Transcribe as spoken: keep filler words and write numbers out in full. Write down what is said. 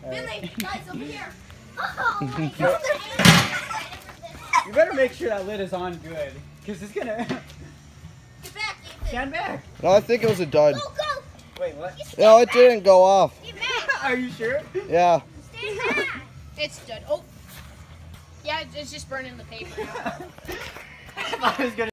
Finley, guys, over here. Oh my God. God. You better make sure that lid is on good, because it's gonna. Get back, Ethan. Stand back. No, I think it was a dud. Go, go. Wait, what? No, it didn't go off. Get back. Are you sure? Yeah. Stay back. It's done. Oh. Yeah, it's just burning the paper now. I thought it was gonna.